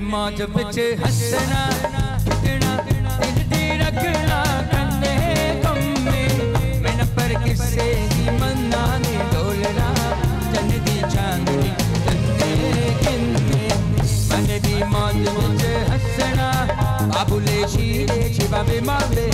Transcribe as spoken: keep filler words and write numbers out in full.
मौज विच हसना खिदना दिल दी रखना कन्ने कम्मे मैन पर किसे दी मन्ना ने डोलना चन दी चांदनी तन्ने किन्ने मन दी मौज विच हसना बाबुले शीरे शिवा वे मावे